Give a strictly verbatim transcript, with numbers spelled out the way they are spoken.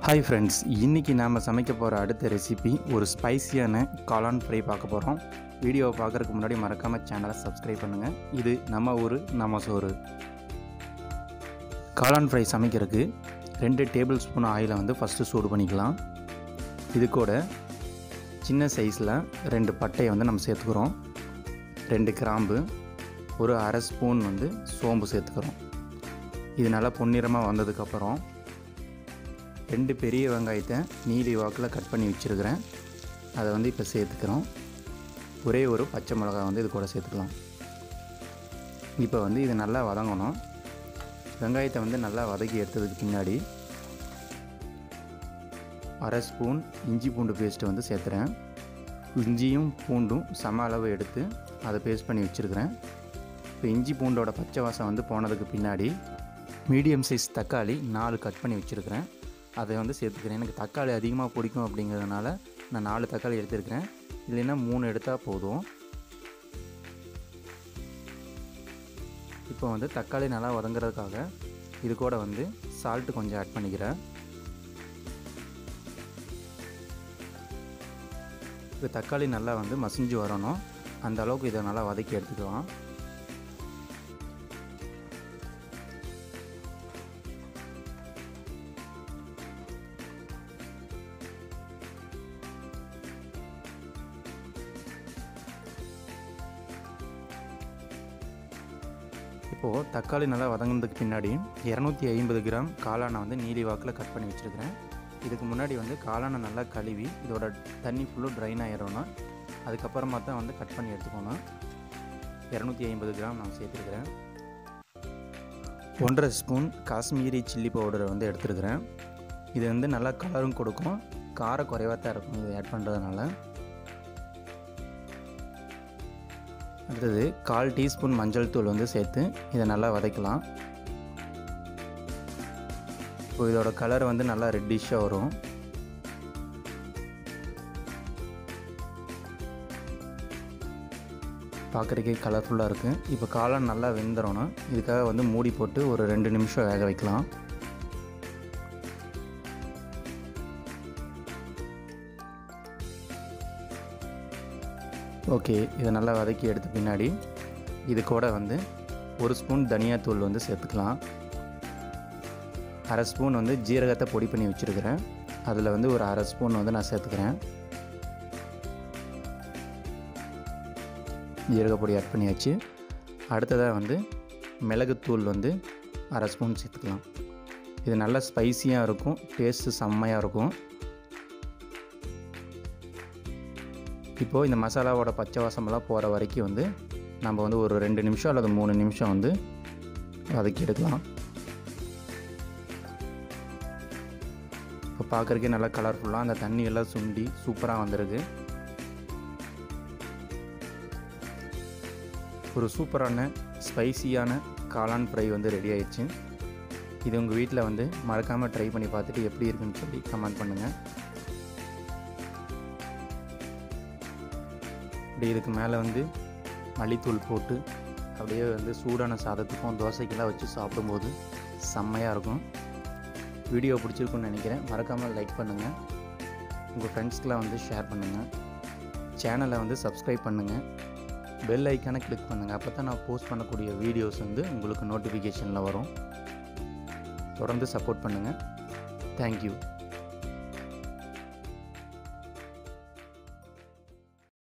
Hi friends, இன்றைக்கி நாம் சமைக்க போகிற அடுத்த ரெசிபி ஒரு ஸ்பைசியான காளான் ஃப்ரை பார்க்க போகிறோம். வீடியோவை பார்க்குறதுக்கு முன்னாடி மறக்காமல் சேனலை சப்ஸ்கிரைப் பண்ணுங்கள். இது நம்ம ஊர் நம்ம சோறு. காளான் ஃப்ரை சமைக்கிறதுக்கு ரெண்டு டேபிள் ஸ்பூன் ஆயிலை வந்து ஃபஸ்ட்டு சூடு பண்ணிக்கலாம். இது கூட சின்ன சைஸில் ரெண்டு பட்டையை வந்து நம்ம சேர்த்துக்கிறோம். ரெண்டு கிராம்பு, ஒரு அரை ஸ்பூன் வந்து சோம்பு சேர்த்துக்கிறோம். இது நல்லா பொன்னிறமாக வந்ததுக்கப்புறம் ரெண்டு பெரிய வெங்காயத்தை நீலி வாக்கில் கட் பண்ணி வச்சுருக்கிறேன். அதை வந்து இப்போ சேர்த்துக்கிறோம். ஒரே ஒரு பச்சை மிளகாய் வந்து இது கூட சேர்த்துக்கலாம். இப்போ வந்து இது நல்லா வதங்கணும். வெங்காயத்தை வந்து நல்லா வதக்கி எடுத்ததுக்கு பின்னாடி அரை ஸ்பூன் இஞ்சி பூண்டு பேஸ்ட்டு வந்து சேர்த்துறேன். இஞ்சியும் பூண்டும் சம அளவு எடுத்து அதை பேஸ்ட் பண்ணி வச்சுருக்கிறேன். இப்போ இஞ்சி பூண்டோட பச்சை வாசம் வந்து போனதுக்கு பின்னாடி மீடியம் சைஸ் தக்காளி நாலு கட் பண்ணி வச்சுருக்கிறேன். அதை வந்து சேர்த்துக்கிறேன். எனக்கு தக்காளி அதிகமாக பிடிக்கும் அப்படிங்கிறதுனால நான் நாலு தக்காளி எடுத்துருக்கிறேன். இல்லைன்னா மூணு எடுத்தால் போதும். இப்போ வந்து தக்காளி நல்லா வதங்குறதுக்காக இது கூட வந்து சால்ட்டு கொஞ்சம் ஆட் பண்ணிக்கிறேன். இப்போ தக்காளி நல்லா வந்து மசிஞ்சு வரணும். அந்த அளவுக்கு இதை நல்லா வதக்கி எடுத்துக்கலாம். இப்போது தக்காளி நல்லா வதங்கினதுக்கு பின்னாடி இரநூத்தி ஐம்பது கிராம் காளானை வந்து நீலி வாக்கில் கட் பண்ணி வச்சுருக்கிறேன். இதுக்கு முன்னாடி வந்து காளானை நல்லா கழுவி இதோட தண்ணி ஃபுல்லும் ட்ரைன் ஆகிடணும். அதுக்கப்புறமா தான் வந்து கட் பண்ணி எடுத்துக்கணும். இரநூத்தி ஐம்பது கிராம் நான் சேர்த்துருக்கிறேன். ஒன்றரை ஸ்பூன் காஷ்மீரி சில்லி பவுடரை வந்து எடுத்துருக்கிறேன். இது வந்து நல்லா கலரும் கொடுக்கும், காரம் குறைவாக தான் இருக்கும் இது ஆட் பண்ணுறதுனால. அடுத்தது கால் டீஸ்பூன் மஞ்சள் தூள் வந்து சேர்த்து இதை நல்லா வதக்கலாம். இப்போ இதோட கலர் வந்து நல்லா ரெட்டிஷாக வரும். பார்க்குறதுக்கே கலர்ஃபுல்லாக இருக்குது. இப்போ காளான் நல்லா வெந்துடணும். இதுக்காக வந்து மூடி போட்டு ஒரு ரெண்டு நிமிஷம் வேக வைக்கலாம். ஓகே, இதை நல்லா வதக்கி எடுத்த பின்னாடி இது கூட வந்து ஒரு ஸ்பூன் தனியாத்தூள் வந்து சேர்த்துக்கலாம். அரை ஸ்பூன் வந்து ஜீரகத்தை பொடி பண்ணி வச்சுருக்கிறேன். அதில் வந்து ஒரு அரை ஸ்பூன் வந்து நான் சேர்த்துக்கிறேன். ஜீரகப்பொடி ஆட் பண்ணியாச்சு. அடுத்ததாக வந்து மிளகுத்தூள் வந்து அரை ஸ்பூன் சேர்த்துக்கலாம். இது நல்லா ஸ்பைஸியாக இருக்கும், டேஸ்ட்டு செம்மையாக இருக்கும். இப்போது இந்த மசாலாவோட பச்சை வாசமெல்லாம் போகிற வரைக்கும் வந்து நம்ம வந்து ஒரு ரெண்டு நிமிஷம் அல்லது மூணு நிமிஷம் வந்து வதக்கி எடுக்கலாம். இப்போ பார்க்குறதுக்கே நல்லா கலர்ஃபுல்லாக அந்த தண்ணி எல்லாம் சுண்டி சூப்பராக வந்திருக்கு. ஒரு சூப்பரான ஸ்பைசியான காளான் ஃப்ரை வந்து ரெடி ஆயிடுச்சு. இது உங்கள் வீட்டில் வந்து மறக்காமல் ட்ரை பண்ணி பார்த்துட்டு எப்படி இருக்குன்னு சொல்லி கமெண்ட் பண்ணுங்கள். அப்படி இதுக்கு மேலே வந்து மல்லித்தூள் போட்டு அப்படியே வந்து சூடான சாதத்துக்கும் தோசைக்கெல்லாம் வச்சு சாப்பிடும்போது செம்மையாக இருக்கும். வீடியோ பிடிச்சிருக்குன்னு நினைக்கிறேன். மறக்காமல் லைக் பண்ணுங்கள். உங்கள் ஃப்ரெண்ட்ஸ்க்கெலாம் வந்து ஷேர் பண்ணுங்கள். சேனலை வந்து சப்ஸ்கிரைப் பண்ணுங்கள். பெல் ஐக்கானை கிளிக் பண்ணுங்கள். அப்போ தான் நான் போஸ்ட் பண்ணக்கூடிய வீடியோஸ் வந்து உங்களுக்கு நோட்டிஃபிகேஷனில் வரும். தொடர்ந்து சப்போர்ட் பண்ணுங்கள். தேங்க்யூ.